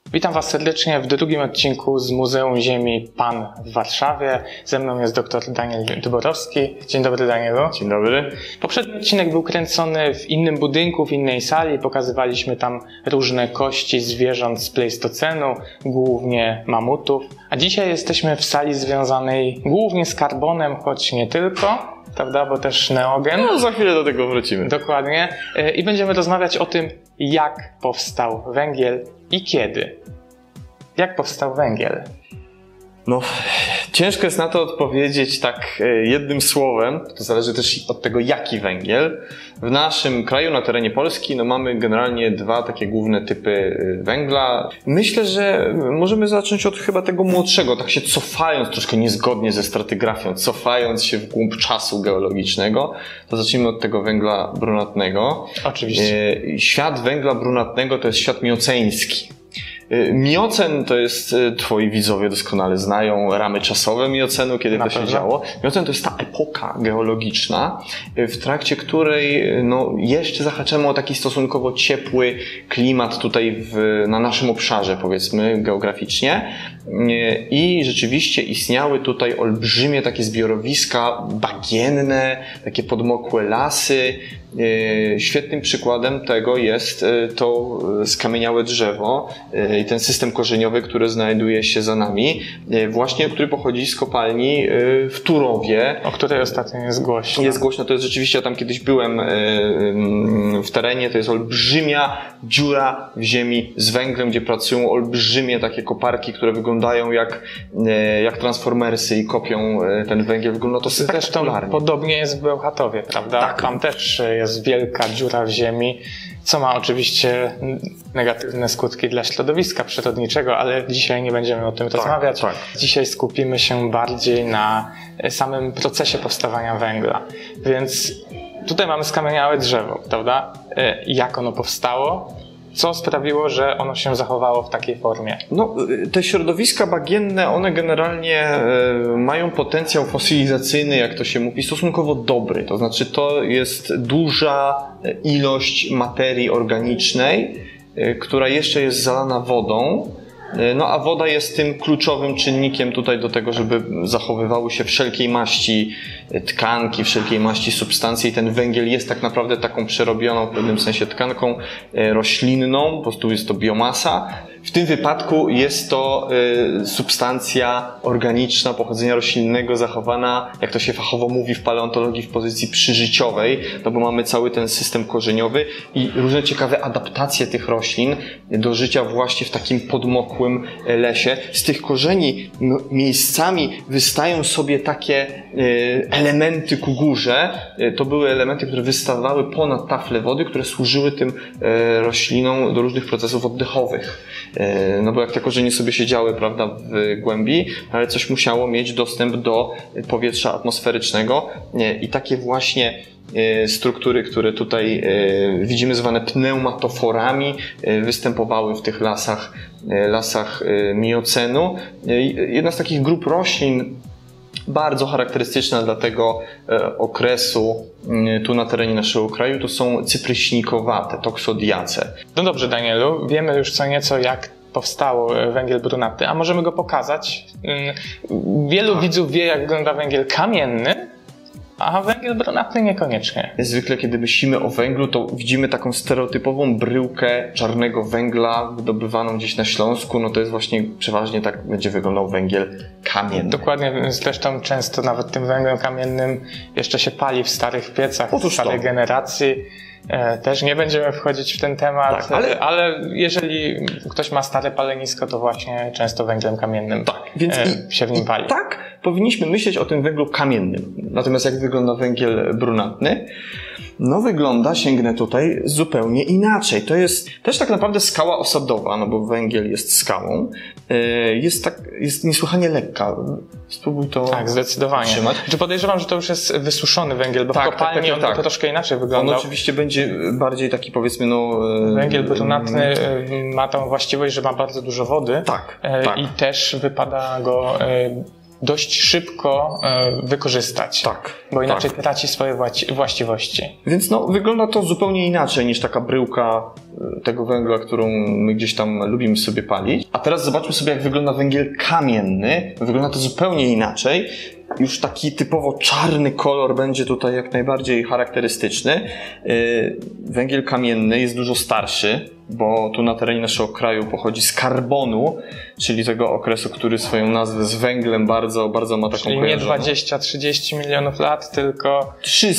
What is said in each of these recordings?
Witam Was serdecznie w drugim odcinku z Muzeum Ziemi PAN w Warszawie. Ze mną jest dr Daniel Dyborowski. Dzień dobry, Danielu. Dzień dobry. Poprzedni odcinek był kręcony w innym budynku, w innej sali. Pokazywaliśmy tam różne kości zwierząt z Pleistocenu, głównie mamutów. A dzisiaj jesteśmy w sali związanej głównie z karbonem, choć nie tylko, prawda, bo też neogen. No, za chwilę do tego wrócimy. Dokładnie. I będziemy rozmawiać o tym, jak powstał węgiel i kiedy. Jak powstał węgiel? No, ciężko jest na to odpowiedzieć tak jednym słowem. To zależy też od tego, jaki węgiel. W naszym kraju, na terenie Polski, no mamy generalnie dwa takie główne typy węgla. Myślę, że możemy zacząć od chyba tego młodszego, tak się cofając troszkę niezgodnie ze stratygrafią, cofając się w głąb czasu geologicznego, to zacznijmy od tego węgla brunatnego. Oczywiście. Świat węgla brunatnego to jest świat mioceński. Miocen to jest, twoi widzowie doskonale znają ramy czasowe miocenu, kiedy to się działo. Miocen to jest ta epoka geologiczna, w trakcie której no, jeszcze zahaczamy o taki stosunkowo ciepły klimat tutaj na naszym obszarze, powiedzmy, geograficznie. I rzeczywiście istniały tutaj olbrzymie takie zbiorowiska bagienne, takie podmokłe lasy. Świetnym przykładem tego jest to skamieniałe drzewo i ten system korzeniowy, który znajduje się za nami, właśnie, który pochodzi z kopalni w Turowie. O której ostatnio jest głośno. Jest głośno, to jest rzeczywiście, ja tam kiedyś byłem w terenie, to jest olbrzymia dziura w ziemi z węglem, gdzie pracują olbrzymie takie koparki, które wyglądają jak transformersy i kopią ten węgiel. Wygląda to spektakularnie. Podobnie jest w Bełchatowie, prawda? Tak. Tam też jest wielka dziura w ziemi, co ma oczywiście negatywne skutki dla środowiska przyrodniczego, ale dzisiaj nie będziemy o tym rozmawiać. Tak. Dzisiaj skupimy się bardziej na samym procesie powstawania węgla. Więc tutaj mamy skamieniałe drzewo, prawda? Jak ono powstało? Co sprawiło, że ono się zachowało w takiej formie? No, te środowiska bagienne, one generalnie mają potencjał fosylizacyjny, jak to się mówi, stosunkowo dobry. To znaczy, to jest duża ilość materii organicznej, która jeszcze jest zalana wodą. No a woda jest tym kluczowym czynnikiem tutaj do tego, żeby zachowywały się wszelkiej maści tkanki, wszelkiej maści substancje i ten węgiel jest tak naprawdę taką przerobioną w pewnym sensie tkanką roślinną, po prostu jest to biomasa. W tym wypadku jest to substancja organiczna pochodzenia roślinnego zachowana, jak to się fachowo mówi w paleontologii, w pozycji przyżyciowej, no bo mamy cały ten system korzeniowy i różne ciekawe adaptacje tych roślin do życia właśnie w takim podmokłym lesie. Z tych korzeni miejscami wystają sobie takie elementy ku górze. To były elementy, które wystawały ponad taflę wody, które służyły tym roślinom do różnych procesów oddechowych. No bo jak te korzenie sobie siedziały, prawda, w głębi, ale coś musiało mieć dostęp do powietrza atmosferycznego i takie właśnie struktury, które tutaj widzimy, zwane pneumatoforami, występowały w tych lasach miocenu. Jedna z takich grup roślin bardzo charakterystyczna dla tego okresu tu na terenie naszego kraju to są cypryśnikowate, toksodiace. No dobrze, Danielu, wiemy już co nieco, jak powstał węgiel brunatny, a możemy go pokazać. Wielu widzów wie, jak wygląda węgiel kamienny, a węgiel brunatny niekoniecznie. Zwykle, kiedy myślimy o węglu, to widzimy taką stereotypową bryłkę czarnego węgla wydobywaną gdzieś na Śląsku. No to jest właśnie przeważnie tak będzie wyglądał węgiel kamienny. Dokładnie, zresztą często nawet tym węglem kamiennym jeszcze się pali w starych piecach, w starej generacji. Też nie będziemy wchodzić w ten temat, tak, ale jeżeli ktoś ma stare palenisko, to właśnie często węglem kamiennym się w nim pali. Tak, powinniśmy myśleć o tym węglu kamiennym. Natomiast jak wygląda węgiel brunatny? No wygląda, sięgnę tutaj, zupełnie inaczej. To jest też tak naprawdę skała osadowa, no bo węgiel jest skałą. Jest niesłychanie lekka. Spróbuj to zdecydowanie. trzymać. Czy podejrzewam, że to już jest wysuszony węgiel, bo w kopalni on troszkę inaczej wyglądał. On oczywiście będzie bardziej taki, powiedzmy, węgiel brunatny ma tą właściwość, że ma bardzo dużo wody. Tak. I też wypada go dość szybko wykorzystać. Tak. Bo inaczej traci swoje właściwości. Więc no, wygląda to zupełnie inaczej niż taka bryłka tego węgla, którą my gdzieś tam lubimy sobie palić. A teraz zobaczmy sobie, jak wygląda węgiel kamienny. Wygląda to zupełnie inaczej. Już taki typowo czarny kolor będzie tutaj jak najbardziej charakterystyczny. Węgiel kamienny jest dużo starszy, bo tu na terenie naszego kraju pochodzi z karbonu, czyli tego okresu, który swoją nazwę z węglem bardzo ma taką czyli kojarzoną. Nie 20-30 milionów lat, tylko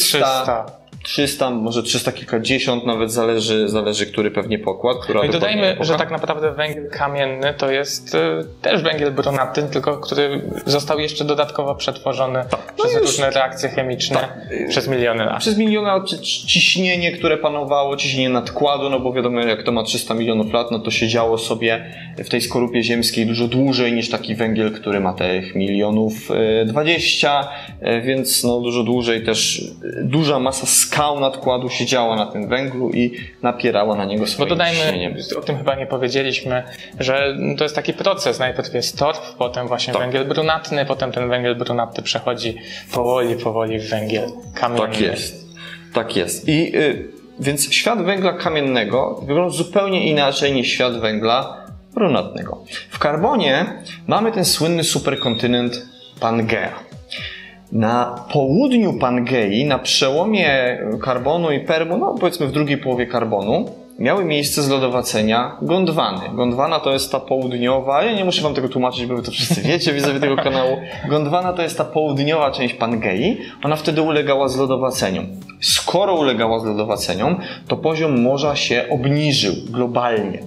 300, może 300 kilkadziesiąt, nawet zależy który pewnie pokład. No i dodajmy, że tak naprawdę węgiel kamienny to jest też węgiel brunatny, tylko który został jeszcze dodatkowo przetworzony przez różne reakcje chemiczne przez miliony lat. Przez miliony lat ciśnienie, które panowało, ciśnienie nadkładu, no bo wiadomo, jak to ma 300 milionów lat, no to się działo sobie w tej skorupie ziemskiej dużo dłużej niż taki węgiel, który ma tych milionów 20, więc no dużo dłużej też duża masa skał nadkładu siedziała na tym węglu i napierała na niego swoim ciśnieniem. O tym chyba nie powiedzieliśmy, że to jest taki proces. Najpierw jest torf, potem właśnie węgiel brunatny, potem ten węgiel brunatny przechodzi powoli w węgiel kamienny. Tak jest. I więc świat węgla kamiennego wygląda zupełnie inaczej niż świat węgla brunatnego. W karbonie mamy ten słynny superkontynent Pangea. Na południu Pangei, na przełomie karbonu i permu, no powiedzmy w drugiej połowie karbonu, miały miejsce zlodowacenia Gondwany. Gondwana to jest ta południowa, ja nie muszę wam tego tłumaczyć, bo wy to wszyscy wiecie, widzowie tego kanału. Gondwana to jest ta południowa część Pangei, ona wtedy ulegała zlodowaceniom. Skoro ulegała zlodowaceniom, to poziom morza się obniżył globalnie.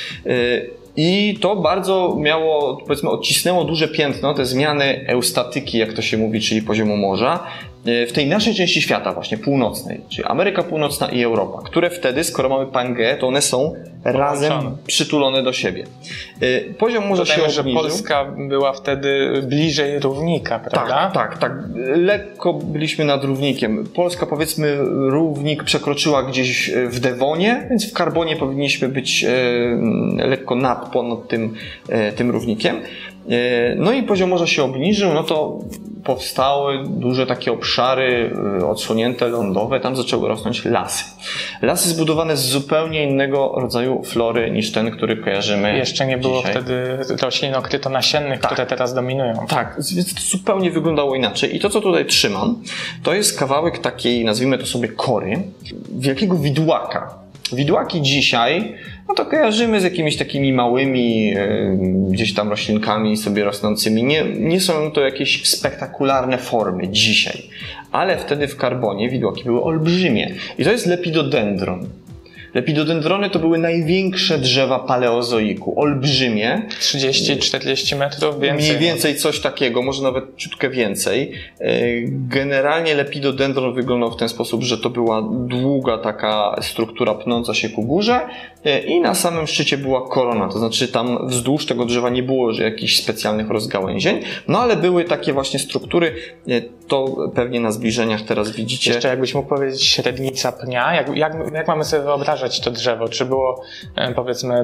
I to bardzo miało, powiedzmy, odcisnęło duże piętno, te zmiany eustatyki, jak to się mówi, czyli poziomu morza, w tej naszej części świata właśnie, północnej, czyli Ameryka Północna i Europa, które wtedy, skoro mamy Pangeę, to one są razem przytulone do siebie. Poziom morza się obniżył. Że Polska była wtedy bliżej równika, prawda? Tak. Lekko byliśmy nad równikiem. Polska, powiedzmy, równik przekroczyła gdzieś w Dewonie, więc w Karbonie powinniśmy być lekko ponad tym równikiem. No i poziom morza się obniżył, no to powstały duże takie obszary odsłonięte, lądowe, tam zaczęły rosnąć lasy. Lasy zbudowane z zupełnie innego rodzaju flory niż ten, który kojarzymy. Jeszcze nie było wtedy roślin okrytonasiennych, które teraz dominują. Tak, więc to zupełnie wyglądało inaczej. I to, co tutaj trzymam, to jest kawałek takiej, nazwijmy to sobie kory, wielkiego widłaka. Widłaki dzisiaj, no to kojarzymy z jakimiś takimi małymi gdzieś tam roślinkami sobie rosnącymi. Nie są to jakieś spektakularne formy dzisiaj. Ale wtedy w karbonie widłaki były olbrzymie. I to jest lepidodendron. Lepidodendrony to były największe drzewa paleozoiku, olbrzymie. 30-40 metrów więcej. Mniej więcej coś takiego, może nawet ciutkę więcej. Generalnie lepidodendron wyglądał w ten sposób, że to była długa taka struktura pnąca się ku górze i na samym szczycie była korona, to znaczy tam wzdłuż tego drzewa nie było jakichś specjalnych rozgałęzień, no ale były takie właśnie struktury, to pewnie na zbliżeniach teraz widzicie. Jeszcze jakbyś mógł powiedzieć średnica pnia, jak mamy sobie wyobrażać to drzewo? Czy było, powiedzmy,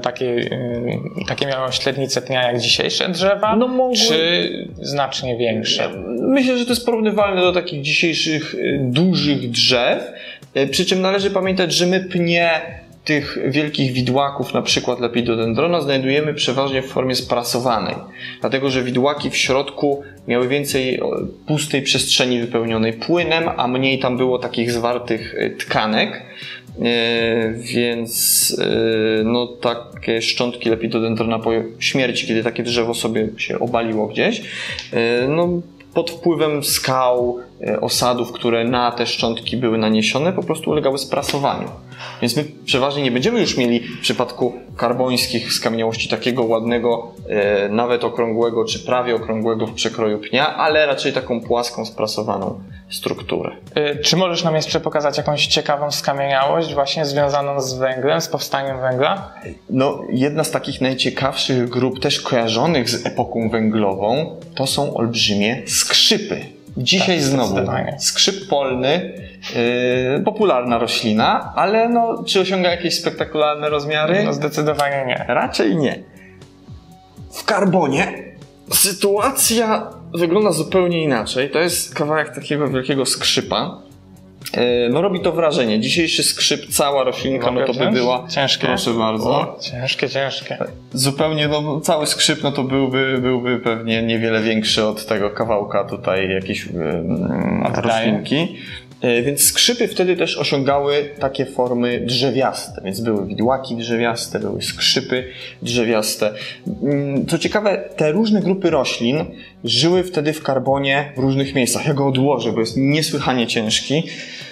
takie miało średnicę pnia jak dzisiejsze drzewa, czy znacznie większe? Myślę, że to jest porównywalne do takich dzisiejszych dużych drzew, przy czym należy pamiętać, że my pnie tych wielkich widłaków, na przykład lepidodendrona, znajdujemy przeważnie w formie sprasowanej. Dlatego, że widłaki w środku miały więcej pustej przestrzeni wypełnionej płynem, a mniej tam było takich zwartych tkanek. Więc no, takie szczątki lepidodendrona po śmierci, kiedy takie drzewo sobie się obaliło gdzieś, no, pod wpływem skał, osadów, które na te szczątki były naniesione, po prostu ulegały sprasowaniu. Więc my przeważnie nie będziemy już mieli w przypadku karbońskich skamieniałości takiego ładnego, nawet okrągłego, czy prawie okrągłego w przekroju pnia, ale raczej taką płaską, sprasowaną strukturę. Czy możesz nam jeszcze pokazać jakąś ciekawą skamieniałość właśnie związaną z węglem, z powstaniem węgla? No, jedna z takich najciekawszych grup, też kojarzonych z epoką węglową, to są olbrzymie skrzypy. Dzisiaj znowu skrzyp polny, popularna roślina, ale no, czy osiąga jakieś spektakularne rozmiary? No, zdecydowanie nie. Raczej nie. W karbonie sytuacja wygląda zupełnie inaczej. To jest kawałek takiego wielkiego skrzypa. No robi to wrażenie. Dzisiejszy skrzyp, cała roślinka, no to by była... Ciężkie. Proszę bardzo. O, ciężkie. Zupełnie, no cały skrzyp, no to byłby pewnie niewiele większy od tego kawałka tutaj jakiejś roślinki. Więc skrzypy wtedy też osiągały takie formy drzewiaste, więc były widłaki drzewiaste, były skrzypy drzewiaste. Co ciekawe, te różne grupy roślin żyły wtedy w karbonie w różnych miejscach. Ja go odłożę, bo jest niesłychanie ciężki.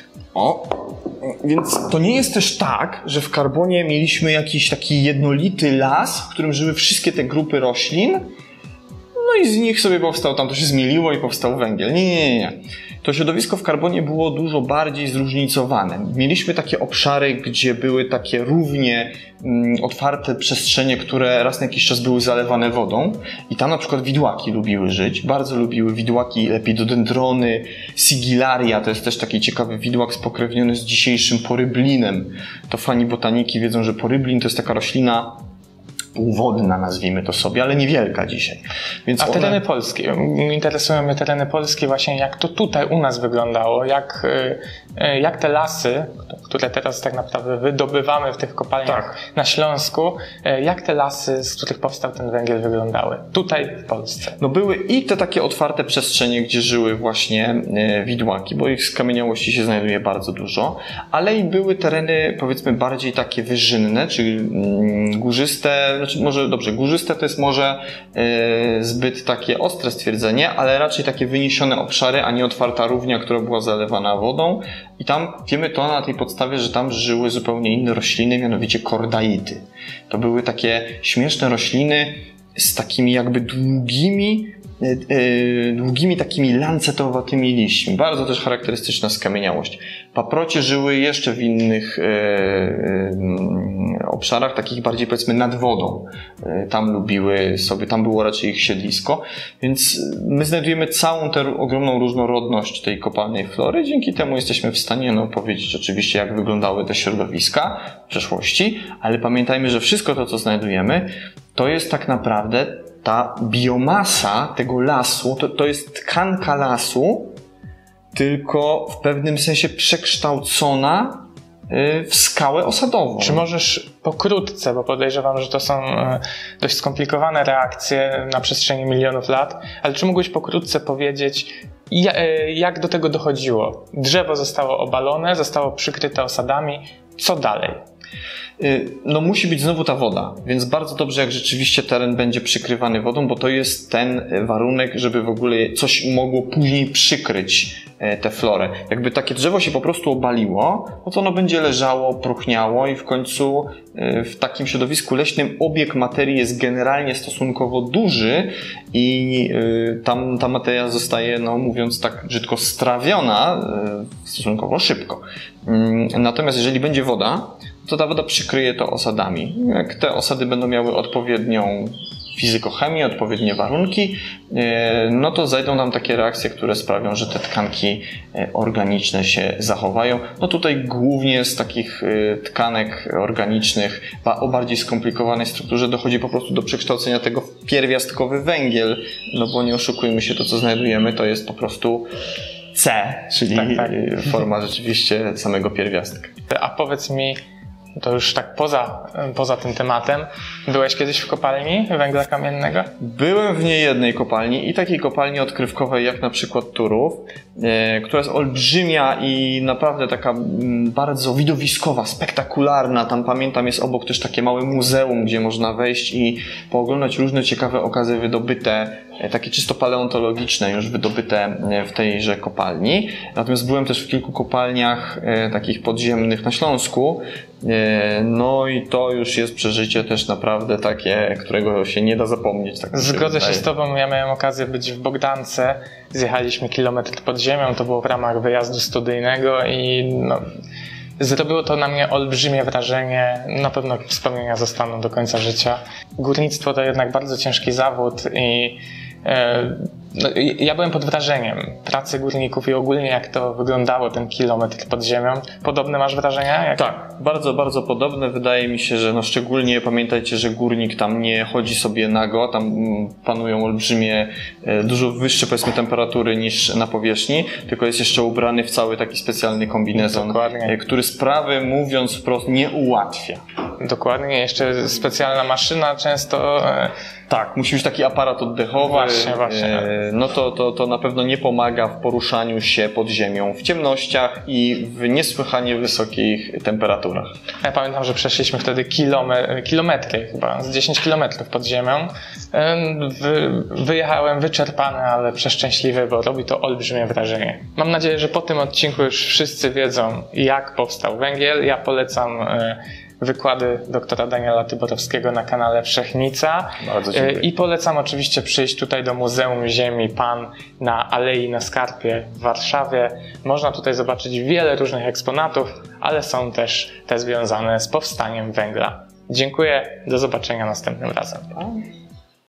Więc to nie jest też tak, że w karbonie mieliśmy jakiś taki jednolity las, w którym żyły wszystkie te grupy roślin, no i z nich sobie powstał, tam to się zmieliło i powstał węgiel. Nie. To środowisko w karbonie było dużo bardziej zróżnicowane. Mieliśmy takie obszary, gdzie były takie równie otwarte przestrzenie, które raz na jakiś czas były zalewane wodą i tam na przykład widłaki lubiły żyć. Bardzo lubiły widłaki, lepidodendrony, sigillaria, to jest też taki ciekawy widłak spokrewniony z dzisiejszym poryblinem. To fani botaniki wiedzą, że poryblin to jest taka roślina półwodna, nazwijmy to sobie, ale niewielka dzisiaj. Więc tereny polskie. Interesują mnie tereny polskie właśnie, jak to tutaj u nas wyglądało, jak te lasy, które teraz tak naprawdę wydobywamy w tych kopalniach na Śląsku, jak te lasy, z których powstał ten węgiel, wyglądały tutaj w Polsce. No były i te takie otwarte przestrzenie, gdzie żyły właśnie widłaki, bo ich skamieniałości się znajduje bardzo dużo, ale i były tereny, powiedzmy, bardziej takie wyżynne, czyli górzyste, znaczy może, dobrze, górzyste to jest może zbyt takie ostre stwierdzenie, ale raczej takie wyniesione obszary, a nie otwarta równia, która była zalewana wodą. I tam wiemy to na tej podstawie, że tam żyły zupełnie inne rośliny, mianowicie kordaity. To były takie śmieszne rośliny z takimi jakby długimi takimi lancetowatymi liśćmi. Bardzo też charakterystyczna skamieniałość. Paprocie żyły jeszcze w innych obszarach, takich bardziej powiedzmy nad wodą. Tam lubiły sobie, tam było raczej ich siedlisko. Więc my znajdujemy całą tę ogromną różnorodność tej kopalnej flory. Dzięki temu jesteśmy w stanie powiedzieć oczywiście, jak wyglądały te środowiska w przeszłości, ale pamiętajmy, że wszystko to, co znajdujemy, to jest tak naprawdę ta biomasa tego lasu, to jest tkanka lasu, tylko w pewnym sensie przekształcona w skałę osadową. Czy możesz pokrótce, bo podejrzewam, że to są dość skomplikowane reakcje na przestrzeni milionów lat, ale czy mógłbyś pokrótce powiedzieć, jak do tego dochodziło? Drzewo zostało obalone, zostało przykryte osadami. Co dalej? No musi być znowu ta woda, więc bardzo dobrze, jak rzeczywiście teren będzie przykrywany wodą, bo to jest ten warunek, żeby w ogóle coś mogło później przykryć tę florę. Jakby takie drzewo się po prostu obaliło, no to ono będzie leżało, próchniało i w końcu w takim środowisku leśnym obieg materii jest generalnie stosunkowo duży i tam ta materia zostaje, no mówiąc tak brzydko, strawiona stosunkowo szybko. Natomiast jeżeli będzie woda, to ta woda przykryje to osadami. Jak te osady będą miały odpowiednią fizykochemię, odpowiednie warunki, no to zajdą nam takie reakcje, które sprawią, że te tkanki organiczne się zachowają. No tutaj głównie z takich tkanek organicznych o bardziej skomplikowanej strukturze dochodzi po prostu do przekształcenia tego w pierwiastkowy węgiel, no bo nie oszukujmy się, to co znajdujemy to jest po prostu C, czyli forma rzeczywiście samego pierwiastka. A powiedz mi, to już tak poza tym tematem, byłeś kiedyś w kopalni węgla kamiennego? Byłem w niejednej kopalni i takiej kopalni odkrywkowej jak na przykład Turów, która jest olbrzymia i naprawdę taka bardzo widowiskowa, spektakularna. Tam pamiętam jest obok też takie małe muzeum, gdzie można wejść i pooglądać różne ciekawe okazy wydobyte, takie czysto paleontologiczne, już wydobyte w tejże kopalni. Natomiast byłem też w kilku kopalniach takich podziemnych na Śląsku. No i to już jest przeżycie też naprawdę takie, którego się nie da zapomnieć. Tak Zgodzę się z tobą, ja miałem okazję być w Bogdance, zjechaliśmy kilometr pod ziemią, to było w ramach wyjazdu studyjnego i zrobiło to na mnie olbrzymie wrażenie, na pewno wspomnienia zostaną do końca życia. Górnictwo to jednak bardzo ciężki zawód i No, ja byłem pod wrażeniem pracy górników i ogólnie jak to wyglądało ten kilometr pod ziemią. Podobne masz wrażenia? Tak, bardzo, bardzo podobne. Wydaje mi się, że no szczególnie pamiętajcie, że górnik tam nie chodzi sobie nago, tam panują olbrzymie, dużo wyższe powiedzmy temperatury niż na powierzchni, tylko jest jeszcze ubrany w cały taki specjalny kombinezon, dokładnie, który sprawy, mówiąc wprost, nie ułatwia. Dokładnie, jeszcze specjalna maszyna często. Tak, musi być taki aparat oddechowy. Właśnie. No to na pewno nie pomaga w poruszaniu się pod ziemią w ciemnościach i w niesłychanie wysokich temperaturach. Ja pamiętam, że przeszliśmy wtedy kilometry chyba, z 10 kilometrów pod ziemią. Wyjechałem wyczerpany, ale przeszczęśliwy, bo robi to olbrzymie wrażenie. Mam nadzieję, że po tym odcinku już wszyscy wiedzą, jak powstał węgiel. Ja polecam wykłady doktora Daniela Tyborowskiego na kanale Wszechnica. Bardzo dziękuję. I polecam oczywiście przyjść tutaj do Muzeum Ziemi PAN na Alei na Skarpie w Warszawie. Można tutaj zobaczyć wiele różnych eksponatów, ale są też te związane z powstaniem węgla. Dziękuję, do zobaczenia następnym razem.